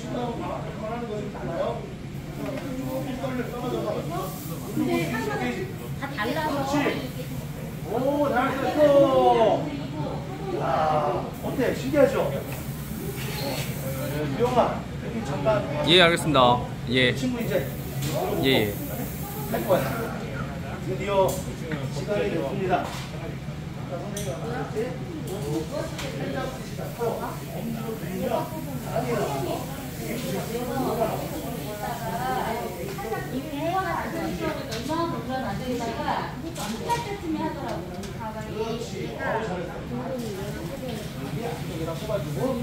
근데 다 달라서. 오, 잘했어. 야, 어때? 신기하죠? 유영아, 여기 잠깐. 예, 알겠습니다. 예. 친구 이제 예. 할 거야. 드디어 시간이 됐습니다. 이렇게 해가지고 얼마나 불안 안 되다가 끝날 때쯤에 하더라고요. 가방에. 여기다 꼽아주고.